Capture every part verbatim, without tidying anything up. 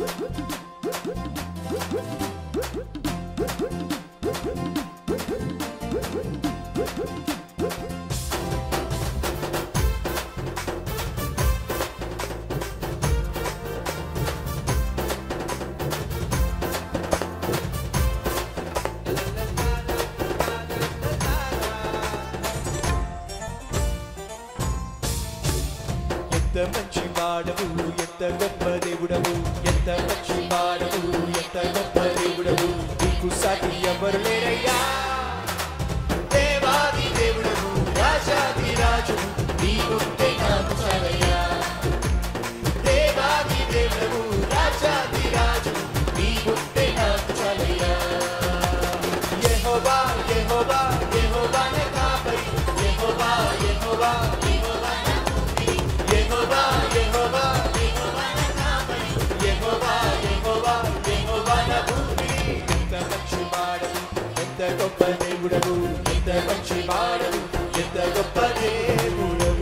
ఎంత మంచి వాడవు, ఎంత గొప్ప దేవుడవు, ఎంత మంచి వాడవు, ఎంత గొప్ప దేవుడవు, నీకు సాటి ఎవరు లేరయ్యా. దేవాది దేవుడవు, రాజాది రాజు, నీవుంటే నాకు చాలయ్యా. దేవాది దేవుడవు, రాజాది రాజు, నీవుంటే నాకు చాలయ్యా. యెహోవా యెహోవా యెహోవా నా కాపరి, యెహోవా యెహోవా యెహోవా నా ఊపిరి, యెహోవా యెహోవా యెహోవా నా కాపరి, యెహోవా యెహోవా యెహోవా నా ఊపిరి. ఎంత మంచి వాడవు, ఎంత గొప్ప దేవుడవు, ఎంత మంచి వాడవు, ఎంత గొప్ప దేవుడవు.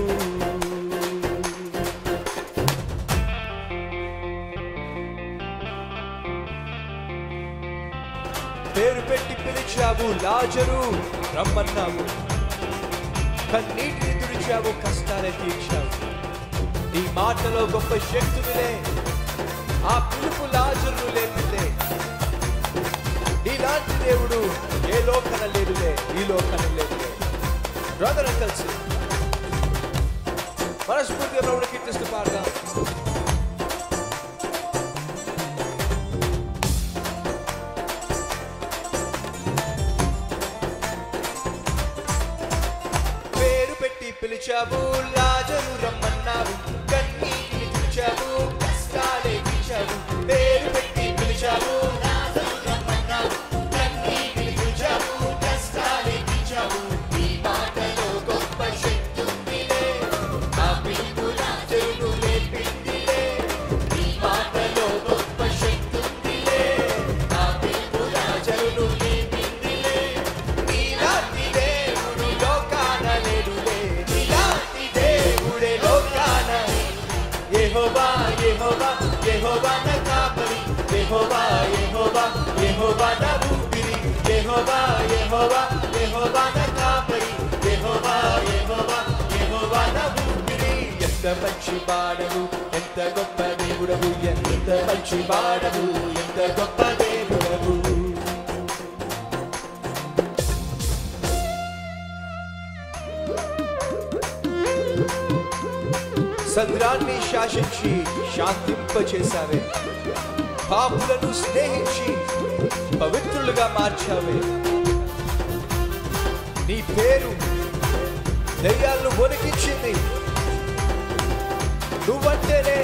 పేరు పెట్టి పిలిచావు, లాజరు రమ్మన్నావు, కన్నీటిని తుడిచావు, కష్టాలే తీర్చావు. నీ మాటలో గొప్ప శక్తులే, ఆ పిలుపు లాజరు లేపితే. నీలాంటి దేవుడు ఏ లోకన లేదులే, ఈ లోకన లేదులే. బ్రదర్ కలిసి మనస్ఫూర్తిగా ప్రభువుని కీర్తిస్తూ పాడదాం. పిలిచావు, లాజరు రమ్మన్నావు, కన్నీటిని తుడిచావు, కష్టాలే తీర్చావు. పేరు పెట్టి పిలిచావు, లాజరు రమ్మన్నావు, కన్నీటిని తుడిచావు, కష్టాలే తీర్చావు. నీ మాటలో గొప్ప శక్తి ఉందిలే, ఆ పిలుపు లాజరును లేపిందిలే. నీ మాటలో గొప్ప శక్తి ఉందిలే, ఆ పిలుపు లాజరును లేపిందిలే. నీలాంటి దేవుడు లోకాన లేడులే, యెహోవా యెహోవా యెహోవా నా కాపరి, యెహోవా యెహోవా యెహోవా నా ఊపిరి, యెహోవా యెహోవా యెహోవా నా కాపరి, యెహోవా యెహోవా యెహోవా నా ఊపిరి. ఎంత మంచి వాడవు, ఎంత గొప్ప దేవుడవు, ఎంత మంచి వాడవు, ఎంత గొప్ప దేవుడవు. సముద్రాన్ని శాసించి శాంతింపచేశావే, పాపులను స్నేహించి పవిత్రులుగా మార్చావే. నీ పేరు దయ్యాలను వణికించింది. నువ్వంటేనే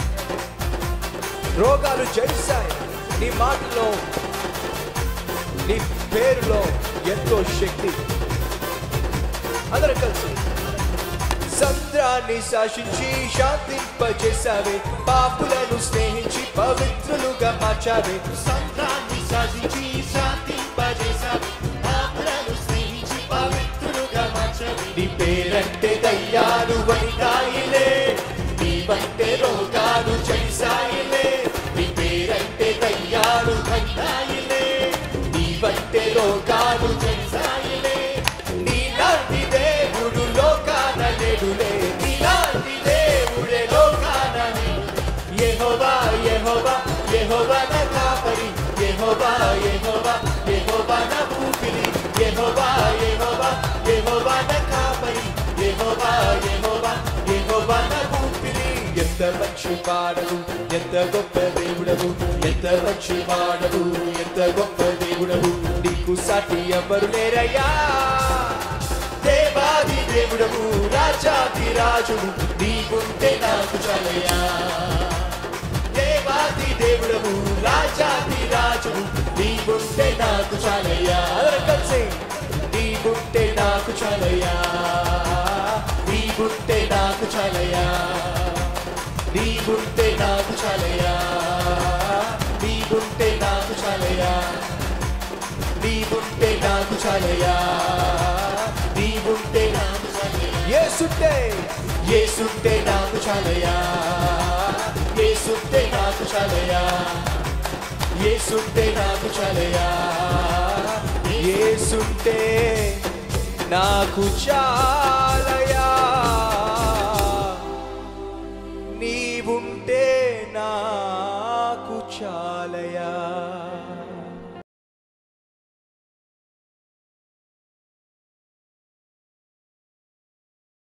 రోగాలు జయిస్తాయి. నీ మాటలో, నీ పేరులో ఎంతో శక్తి. అందరూ కలిసి సముద్రాన్ని శాసించి శాంతింపజేశావే, పాపులను స్నేహించి పవిత్రులుగా మార్చావే. సముద్రాన్ని శాసించి శాంతింపజేశావే, పాపులను స్నేహించి పవిత్రులుగా మార్చావే. నీ పేరంటే దయ్యాలు వణికాయిలే, నీవంటే రోగాలు జయిసాయిలే. నీ పేరంటే దయ్యాలు వణికాయిలే, నీవంటే రోగాలు జయిసాయిలే. నీలాంటి దేవుడు లోకాన లేడులే, నీలాంటి దేవుడే లోకాన. యెహోవా యెహోవా యెహోవా నా కాపరి, యెహోవా యెహోవా యెహోవా నా ఊపిరి, యెహోవా యెహోవా యెహోవా నా కాపరి, యెహోవా యెహోవా యెహోవా నా ఊపిరి. ఎంత మంచి వాడవు, ఎంత గొప్ప దేవుడవు, ఎంత మంచి వాడవు, ఎంత గొప్ప దేవుడవు, నీకు సాటి ఎవరు లేరయ్యా. దేవాది దేవుడవు, రాజాది రాజువు, నీవుంటే నాకు చాలయ్యా. దేవాది దేవుడవు, రాజాది రాజువు, నీవుంటే నాకు చాలయ్యా. కలిసి నీవుంటే నాకు చాలయ్యా, నీవుంటే నాకు చాలయ్యా, నీవుంటే నాకు చాలయ్యా, నీవుంటే నాకు చాలయ్యా, నీవుంటే నాకు చాలయ్యా, నీవుంటే నాకు చాలయ్యా. యేసుంటే యేసుంటే నాకు చాలయ్యా, యేసుంటే నాకు చాలయ్యా యేసుంటే నాకు చాలయ్యా యేసుంటే నాకు చాలయ్యా నీవుంటే నాకు చాలయ్యా